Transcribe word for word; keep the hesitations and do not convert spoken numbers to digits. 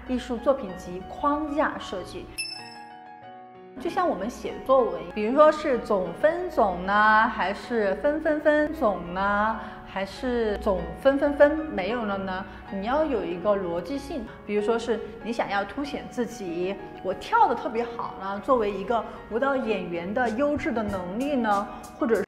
艺术作品集框架设计。就像我们写作文，比如说是总分总呢，还是分分分总呢，还是总分分分没有了呢？你要有一个逻辑性。比如说是你想要凸显自己，我跳得特别好呢，作为一个舞蹈演员的优质的能力呢，或者